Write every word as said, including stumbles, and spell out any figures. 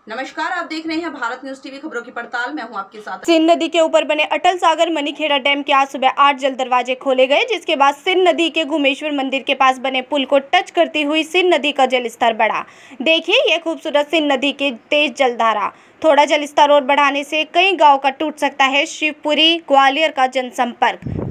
नमस्कार, आप देख रहे हैं भारत न्यूज टीवी खबरों की पड़ताल। मैं हूं आपके साथ। सिंध नदी के ऊपर बने अटल सागर मनीखेड़ा डैम के आज सुबह आठ जल दरवाजे खोले गए, जिसके बाद सिंध नदी के घुमेश्वर मंदिर के पास बने पुल को टच करती हुई सिंध नदी का जल स्तर बढ़ा। देखिए यह खूबसूरत सिंध नदी की तेज जलधारा। थोड़ा जल स्तर और बढ़ाने से कई गाँव का टूट सकता है शिवपुरी ग्वालियर का जनसंपर्क।